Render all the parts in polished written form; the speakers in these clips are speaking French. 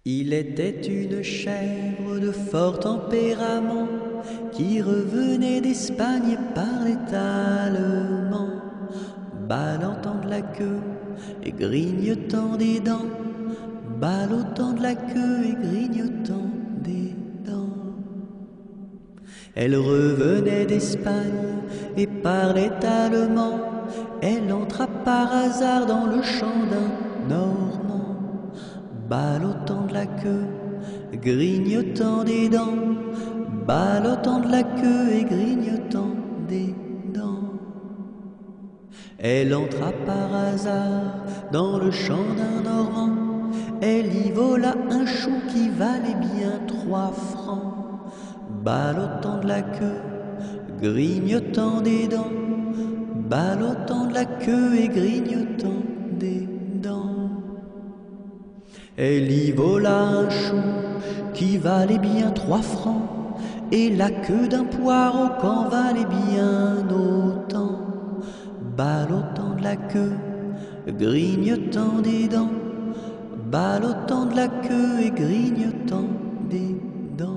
Il était une chèvre de fort tempérament qui revenait d'Espagne et parlait allemand, ballottant de la queue et grignotant des dents, ballottant de la queue et grignotant des dents. Elle revenait d'Espagne et parlait allemand, elle entra par hasard dans le champ d'un Normand, ballottant de la queue, grignotant des dents, ballottant de la queue et grignotant des dents. Elle entra par hasard dans le champ d'un Normand, elle y vola un chou qui valait bien 3 francs, ballottant de la queue, grignotant des dents, ballottant de la queue et grignotant des dents. Elle y vola un chou qui valait bien 3 francs, et la queue d'un poireau qu'en valait bien autant, ballottant de la queue, grignotant des dents, ballottant de la queue et grignotant des dents.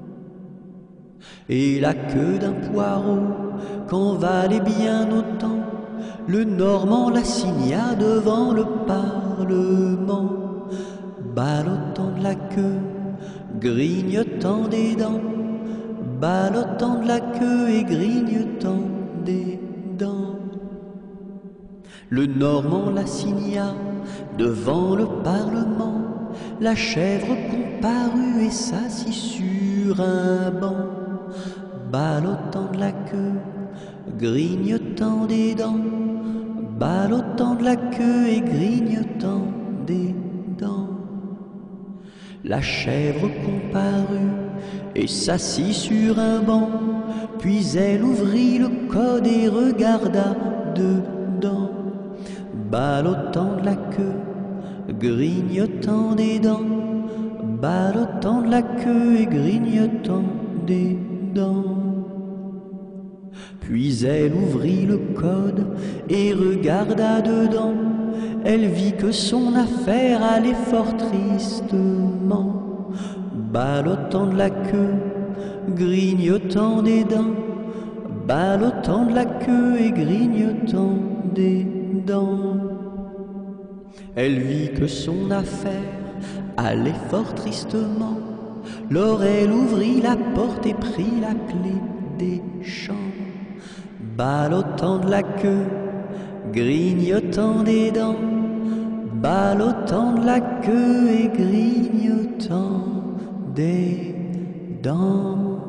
Et la queue d'un poireau qu'en valait bien autant, le Normand l'assigna devant le Parlement, ballottant de la queue, grignotant des dents, ballottant de la queue et grignotant des dents. Le Normand l'assigna devant le Parlement, la chèvre comparut et s'assit sur un banc, ballottant de la queue, grignotant des dents, ballottant de la queue et grignotant des dents. La chèvre comparut et s'assit sur un banc, puis elle ouvrit le code et regarda dedans, ballottant de la queue, grignotant des dents, ballottant de la queue et grignotant des dents. Puis elle ouvrit le code et regarda dedans, elle vit que son affaire allait fort tristement, ballottant de la queue, grignotant des dents, ballottant de la queue et grignotant des dents. Elle vit que son affaire allait fort tristement, lors elle ouvrit la porte et prit la clé des champs, ballottant de la queue, grignotant des dents, ballottant de la queue et grignotant des dents.